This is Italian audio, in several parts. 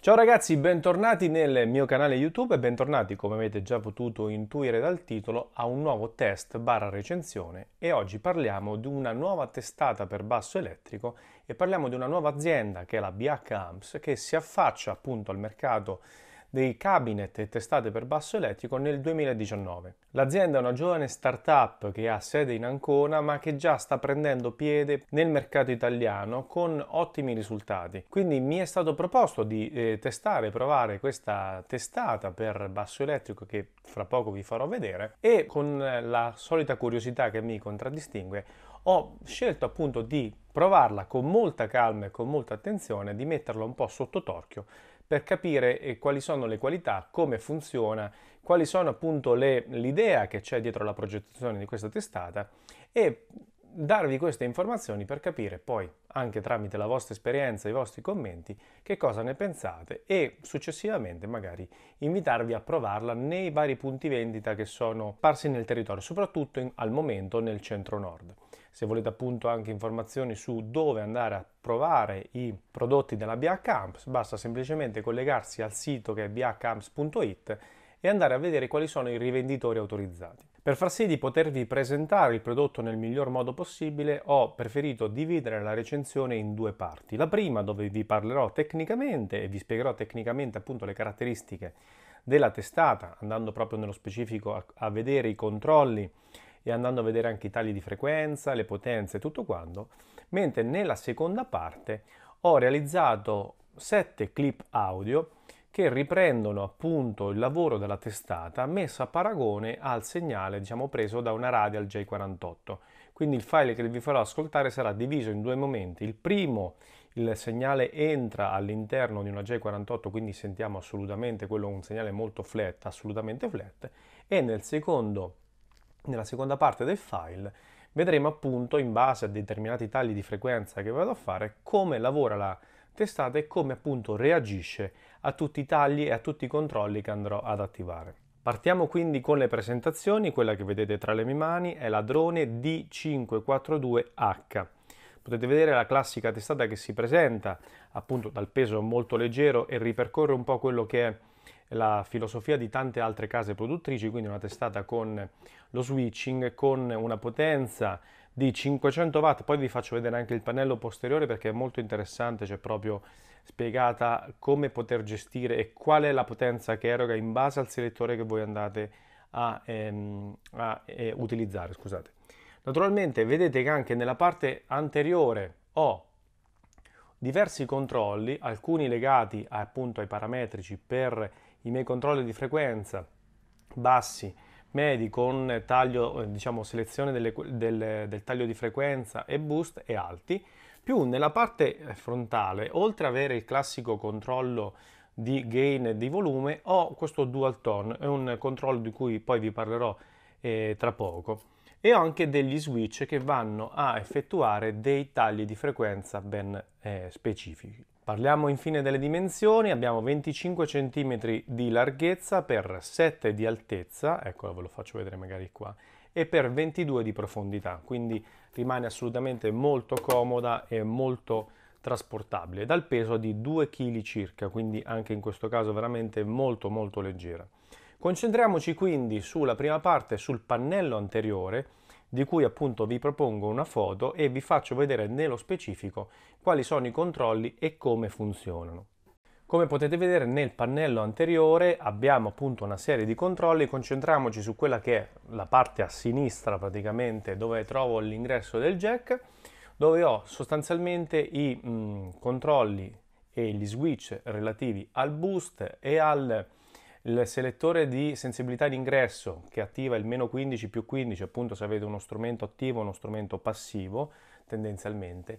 Ciao ragazzi, bentornati nel mio canale YouTube e bentornati, come avete già potuto intuire dal titolo, a un nuovo test barra recensione e oggi parliamo di una nuova testata per basso elettrico e parliamo di una nuova azienda che è la BH Amps che si affaccia appunto al mercato dei cabinet e testate per basso elettrico nel 2019. L'azienda è una giovane startup che ha sede in Ancona ma che già sta prendendo piede nel mercato italiano con ottimi risultati. Quindi mi è stato proposto di testare e provare questa testata per basso elettrico che fra poco vi farò vedere e con la solita curiosità che mi contraddistingue ho scelto appunto di provarla con molta calma e con molta attenzione, di metterla un po' sotto torchio per capire quali sono le qualità, come funziona, quali sono appunto l'idea che c'è dietro la progettazione di questa testata e darvi queste informazioni per capire poi, anche tramite la vostra esperienza e i vostri commenti, che cosa ne pensate e successivamente magari invitarvi a provarla nei vari punti vendita che sono sparsi nel territorio, soprattutto al momento nel centro-nord. Se volete appunto anche informazioni su dove andare a provare i prodotti della BH Amps, basta semplicemente collegarsi al sito che è bhamps.it e andare a vedere quali sono i rivenditori autorizzati. Per far sì di potervi presentare il prodotto nel miglior modo possibile, ho preferito dividere la recensione in due parti. La prima dove vi parlerò tecnicamente e vi spiegherò tecnicamente appunto le caratteristiche della testata, andando proprio nello specifico a vedere i controlli e andando a vedere anche i tagli di frequenza, le potenze e tutto quanto, mentre nella seconda parte ho realizzato 7 clip audio che riprendono appunto il lavoro della testata messo a paragone al segnale preso da una Radial J48. Quindi il file che vi farò ascoltare sarà diviso in due momenti. Il primo, il segnale entra all'interno di una J48, quindi sentiamo assolutamente quello un segnale molto flat, assolutamente flat, e nella seconda parte del file vedremo appunto in base a determinati tagli di frequenza che vado a fare come lavora la testata e come appunto reagisce a tutti i tagli e a tutti i controlli che andrò ad attivare. Partiamo quindi con le presentazioni. Quella che vedete tra le mie mani è la Drone D542H. Potete vedere la classica testata che si presenta appunto dal peso molto leggero e ripercorre un po' quello che è la filosofia di tante altre case produttrici, quindi una testata con lo switching, con una potenza di 500 watt. Poi vi faccio vedere anche il pannello posteriore perché è molto interessante, c'è proprio spiegata come poter gestire e qual è la potenza che eroga in base al selettore che voi andate a utilizzare. Scusate. Naturalmente vedete che anche nella parte anteriore ho diversi controlli, alcuni legati appunto ai parametrici per i miei controlli di frequenza bassi, medi con taglio, selezione del taglio di frequenza e boost e alti, più nella parte frontale, oltre ad avere il classico controllo di gain e di volume, ho questo dual tone, è un controllo di cui poi vi parlerò tra poco, e ho anche degli switch che vanno a effettuare dei tagli di frequenza ben specifici. Parliamo infine delle dimensioni. Abbiamo 25 cm di larghezza per 7 di altezza, eccolo, ve lo faccio vedere magari qua, e per 22 di profondità, quindi rimane assolutamente molto comoda e molto trasportabile, dal peso di 2 kg circa, quindi anche in questo caso veramente molto molto leggera. Concentriamoci quindi sulla prima parte, sul pannello anteriore, di cui appunto vi propongo una foto e vi faccio vedere nello specifico quali sono i controlli e come funzionano. Come potete vedere nel pannello anteriore abbiamo appunto una serie di controlli. Concentriamoci su quella che è la parte a sinistra praticamente, dove trovo l'ingresso del jack, dove ho sostanzialmente i controlli e gli switch relativi al boost e al il selettore di sensibilità d'ingresso che attiva il meno 15 più 15, appunto se avete uno strumento attivo o uno strumento passivo tendenzialmente,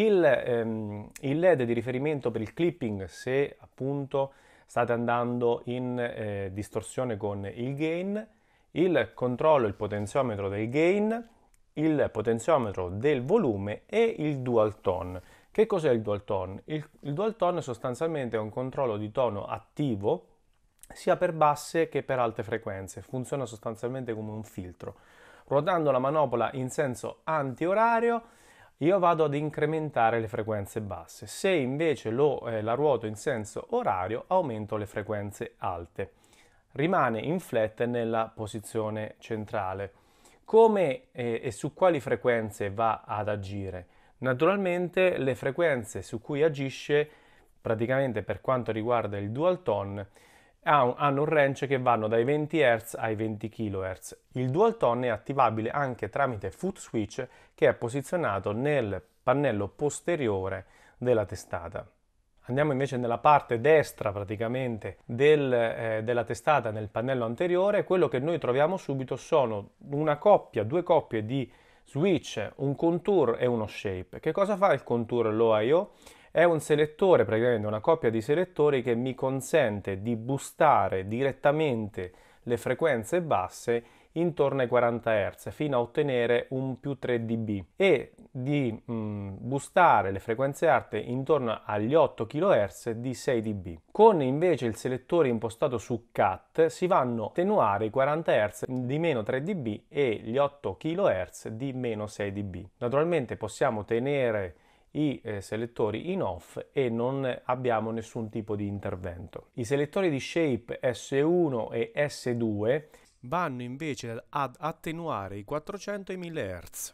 il LED di riferimento per il clipping se appunto state andando in distorsione con il gain, il controllo, il potenziometro del gain, il potenziometro del volume e il dual tone. Che cos'è il dual tone? Il dual tone sostanzialmente è un controllo di tono attivo sia per basse che per alte frequenze, funziona sostanzialmente come un filtro. Ruotando la manopola in senso antiorario io vado ad incrementare le frequenze basse. Se invece la ruoto in senso orario, aumento le frequenze alte. Rimane in flat nella posizione centrale. Come e su quali frequenze va ad agire? Naturalmente le frequenze su cui agisce, praticamente per quanto riguarda il dual tone, hanno un range che vanno dai 20 Hz ai 20 kHz. Il dual tone è attivabile anche tramite foot switch che è posizionato nel pannello posteriore della testata. Andiamo invece nella parte destra praticamente della testata nel pannello anteriore. Quello che noi troviamo subito sono due coppie di switch, un contour e uno shape. Che cosa fa il contour l'OIO? È un selettore, praticamente una coppia di selettori che mi consente di boostare direttamente le frequenze basse intorno ai 40 Hz fino a ottenere un più 3 dB e di boostare le frequenze alte intorno agli 8 kHz di 6 dB. Con invece il selettore impostato su CAT si vanno a attenuare i 40 Hz di meno 3 dB e gli 8 kHz di meno 6 dB. Naturalmente possiamo tenere i selettori in off e non abbiamo nessun tipo di intervento. I selettori di Shape S1 e S2 vanno invece ad attenuare i 400 e i 1000 Hz.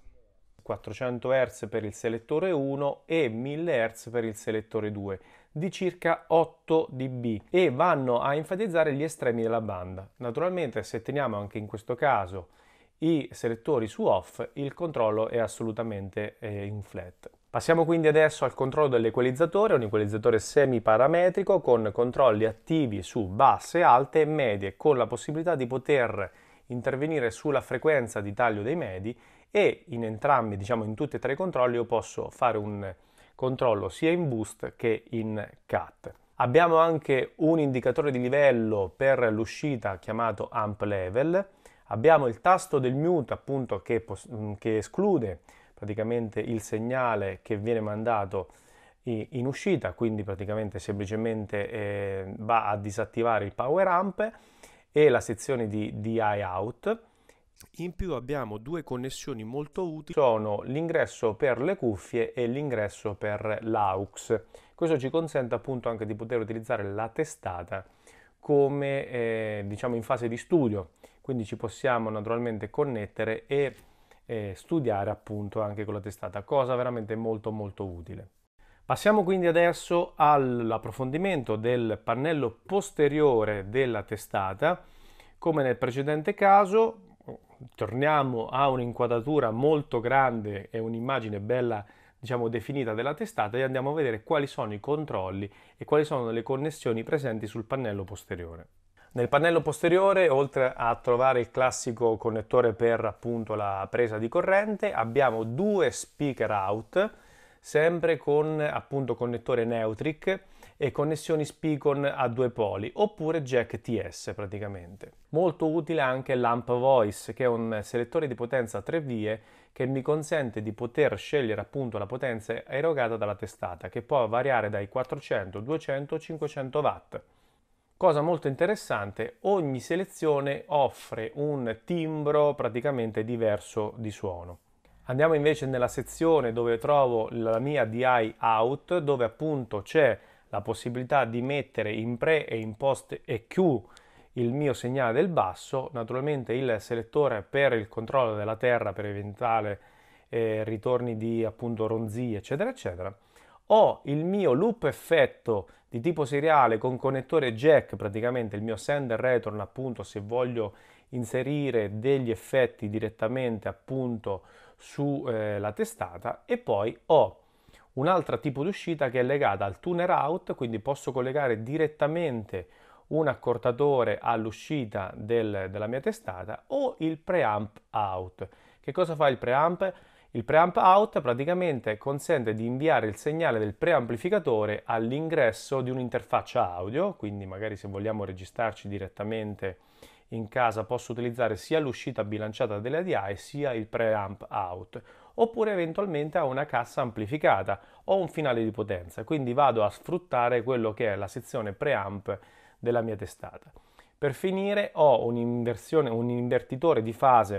400 Hz per il selettore 1 e 1000 Hz per il selettore 2 di circa 8 dB e vanno a enfatizzare gli estremi della banda. Naturalmente se teniamo anche in questo caso i selettori su off, il controllo è assolutamente in flat. Passiamo quindi adesso al controllo dell'equalizzatore, un equalizzatore semiparametrico con controlli attivi su basse, alte e medie, con la possibilità di poter intervenire sulla frequenza di taglio dei medi e in entrambi, diciamo in tutti e tre i controlli, io posso fare un controllo sia in boost che in cut. Abbiamo anche un indicatore di livello per l'uscita chiamato amp level. Abbiamo il tasto del mute appunto che esclude praticamente il segnale che viene mandato in uscita, quindi praticamente semplicemente va a disattivare il power amp e la sezione di DI out. In più abbiamo due connessioni molto utili, sono l'ingresso per le cuffie e l'ingresso per l'aux. Questo ci consente appunto anche di poter utilizzare la testata come diciamo in fase di studio, quindi ci possiamo naturalmente connettere e studiare appunto anche con la testata, cosa veramente molto molto utile. Passiamo quindi adesso all'approfondimento del pannello posteriore della testata. Come nel precedente caso, torniamo a un'inquadratura molto grande e un'immagine bella, diciamo, definita della testata e andiamo a vedere quali sono i controlli e quali sono le connessioni presenti sul pannello posteriore. Nel pannello posteriore, oltre a trovare il classico connettore per appunto la presa di corrente, abbiamo due speaker out, sempre con appunto connettore Neutrik e connessioni Speakon a due poli, oppure jack TS praticamente. Molto utile anche l'Amp Voice, che è un selettore di potenza a 3 vie che mi consente di poter scegliere appunto la potenza erogata dalla testata, che può variare dai 400, 200 o 500 watt. Cosa molto interessante, ogni selezione offre un timbro praticamente diverso di suono. Andiamo invece nella sezione dove trovo la mia DI out, dove appunto c'è la possibilità di mettere in pre e in post EQ il mio segnale del basso, naturalmente il selettore per il controllo della terra per eventuali ritorni di appunto ronzii eccetera eccetera. Ho il mio loop effetto di tipo seriale con connettore jack, praticamente il mio send e return appunto se voglio inserire degli effetti direttamente appunto sulla testata, e poi ho un altro tipo di uscita che è legata al tuner out, quindi posso collegare direttamente un accortatore all'uscita della mia testata, o il preamp out. Che cosa fa il preamp? Il preamp out praticamente consente di inviare il segnale del preamplificatore all'ingresso di un'interfaccia audio, quindi magari se vogliamo registrarci direttamente in casa posso utilizzare sia l'uscita bilanciata dell'ADI sia il preamp out, oppure eventualmente a una cassa amplificata o un finale di potenza, quindi vado a sfruttare quello che è la sezione preamp della mia testata. Per finire ho un invertitore di fase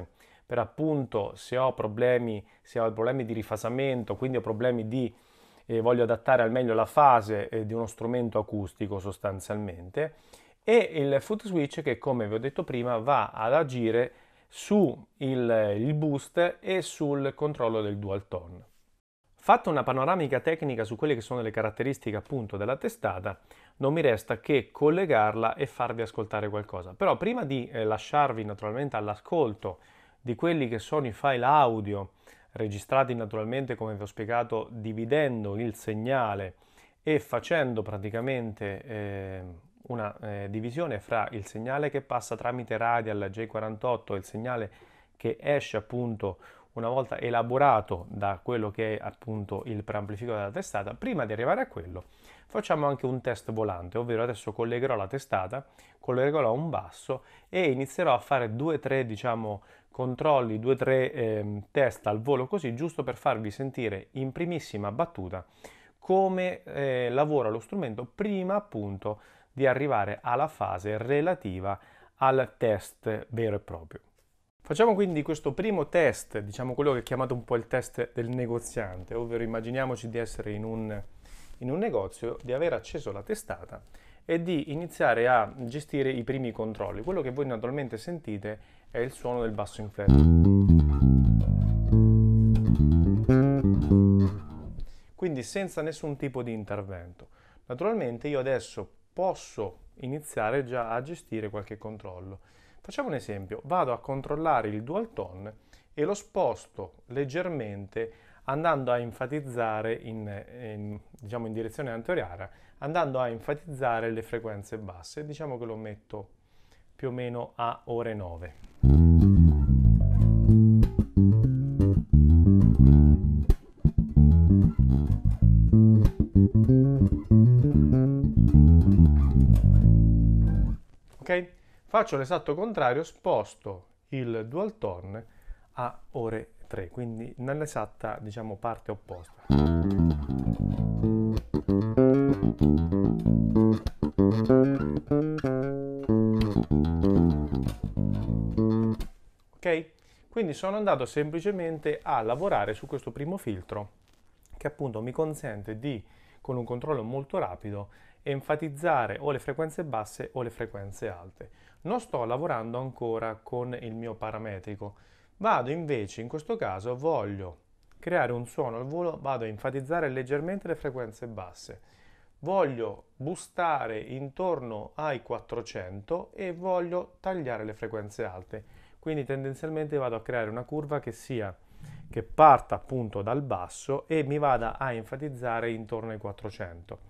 per appunto se ho problemi di rifasamento, quindi ho problemi di voglio adattare al meglio la fase di uno strumento acustico sostanzialmente, e il foot switch che, come vi ho detto prima, va ad agire su il boost e sul controllo del dual tone. Fatta una panoramica tecnica su quelle che sono le caratteristiche appunto della testata, non mi resta che collegarla e farvi ascoltare qualcosa. Però prima di lasciarvi naturalmente all'ascolto di quelli che sono i file audio registrati naturalmente, come vi ho spiegato, dividendo il segnale e facendo praticamente una divisione fra il segnale che passa tramite Radial J48 e il segnale che esce appunto una volta elaborato da quello che è appunto il preamplificatore della testata. Prima di arrivare a quello facciamo anche un test volante, ovvero adesso collegherò la testata, collegherò un basso e inizierò a fare 2-3 controlli, 2-3 test al volo, così giusto per farvi sentire in primissima battuta come lavora lo strumento prima appunto di arrivare alla fase relativa al test vero e proprio. Facciamo quindi questo primo test, diciamo quello che è chiamato un po' il test del negoziante, ovvero immaginiamoci di essere in un negozio, di aver acceso la testata e di iniziare a gestire i primi controlli. Quello che voi naturalmente sentite è il suono del basso in flat. Quindi senza nessun tipo di intervento. Naturalmente io adesso posso iniziare già a gestire qualche controllo. Facciamo un esempio, vado a controllare il dual tone e lo sposto leggermente andando a enfatizzare in direzione anteriore, andando a enfatizzare le frequenze basse. Diciamo che lo metto più o meno a ore 9. Ok? Faccio l'esatto contrario, sposto il dual tone a ore 3, quindi nell'esatta, parte opposta. Ok? Quindi sono andato semplicemente a lavorare su questo primo filtro che appunto mi consente di, con un controllo molto rapido, enfatizzare o le frequenze basse o le frequenze alte. Non sto lavorando ancora con il mio parametrico, vado invece, in questo caso, voglio creare un suono al volo, vado a enfatizzare leggermente le frequenze basse, voglio boostare intorno ai 400 e voglio tagliare le frequenze alte, quindi tendenzialmente vado a creare una curva che parta appunto dal basso e mi vada a enfatizzare intorno ai 400.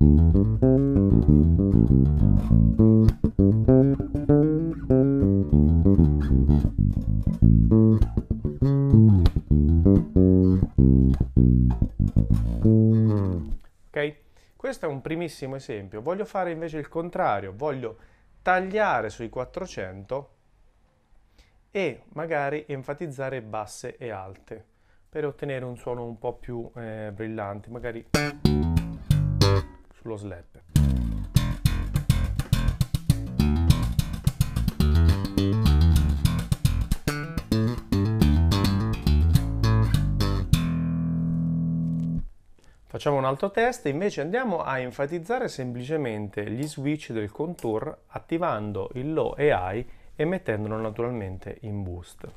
Ok? Questo è un primissimo esempio. Voglio fare invece il contrario, voglio tagliare sui 400 e magari enfatizzare basse e alte per ottenere un suono un po' più brillante, magari sullo slap. Facciamo un altro test, invece andiamo a enfatizzare semplicemente gli switch del contour attivando il low e high e mettendolo naturalmente in boost.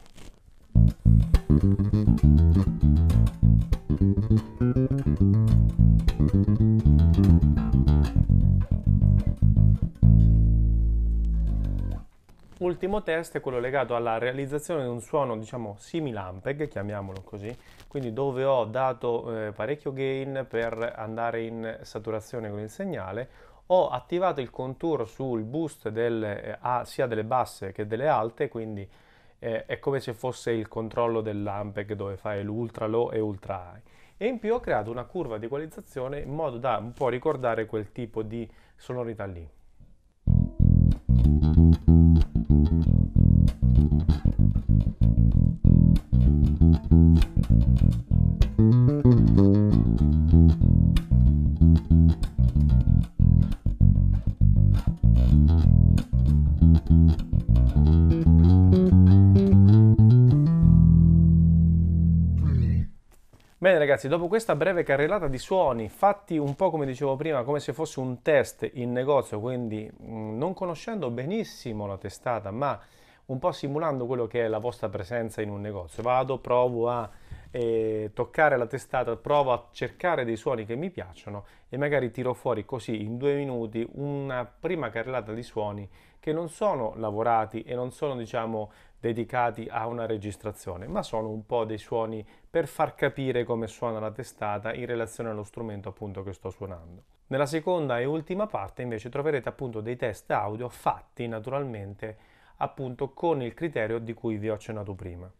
Ultimo test è quello legato alla realizzazione di un suono, simil-Ampeg, chiamiamolo così, quindi dove ho dato parecchio gain per andare in saturazione con il segnale, ho attivato il contour sul boost sia delle basse che delle alte, quindi è come se fosse il controllo dell'Ampeg dove fai l'ultra low e ultra high. E in più ho creato una curva di equalizzazione in modo da un po' ricordare quel tipo di sonorità lì. ragazzi, dopo questa breve carrellata di suoni, fatti un po' come dicevo prima, come se fosse un test in negozio, quindi non conoscendo benissimo la testata, ma un po' simulando quello che è la vostra presenza in un negozio. Vado, provo a toccare la testata, provo a cercare dei suoni che mi piacciono e magari tiro fuori così in 2 minuti una prima carrellata di suoni che non sono lavorati e non sono, diciamo, dedicati a una registrazione, ma sono un po' dei suoni per far capire come suona la testata in relazione allo strumento appunto che sto suonando. Nella seconda e ultima parte invece troverete appunto dei test audio fatti naturalmente appunto con il criterio di cui vi ho accennato prima.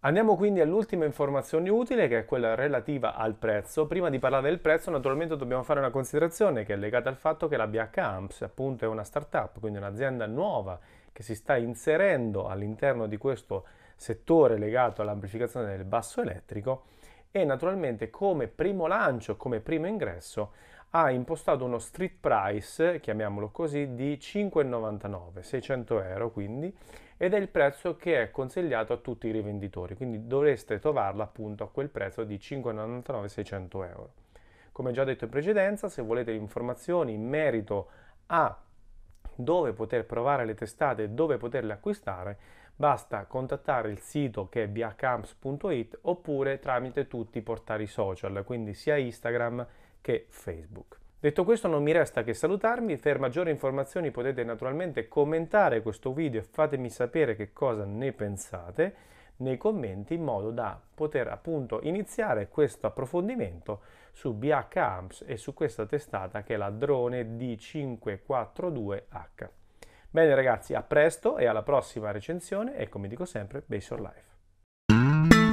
Andiamo quindi all'ultima informazione utile, che è quella relativa al prezzo. Prima di parlare del prezzo, naturalmente dobbiamo fare una considerazione che è legata al fatto che la BH Amps appunto è una startup, quindi un'azienda nuova che si sta inserendo all'interno di questo settore legato all'amplificazione del basso elettrico e naturalmente come primo lancio, come primo ingresso, ha impostato uno street price, chiamiamolo così, di 5,99, 600 euro quindi, ed è il prezzo che è consigliato a tutti i rivenditori, quindi dovreste trovarla appunto a quel prezzo di 5,99, 600 euro. Come già detto in precedenza, se volete informazioni in merito a dove poter provare le testate e dove poterle acquistare, basta contattare il sito che è bhcamps.it oppure tramite tutti i portali social, quindi sia Instagram che Facebook. Detto questo non mi resta che salutarmi, per maggiori informazioni potete naturalmente commentare questo video e fatemi sapere che cosa ne pensate nei commenti in modo da poter appunto iniziare questo approfondimento su BH Amps e su questa testata che è la Drone D542H. Bene ragazzi, a presto e alla prossima recensione e come dico sempre, Base Your Life.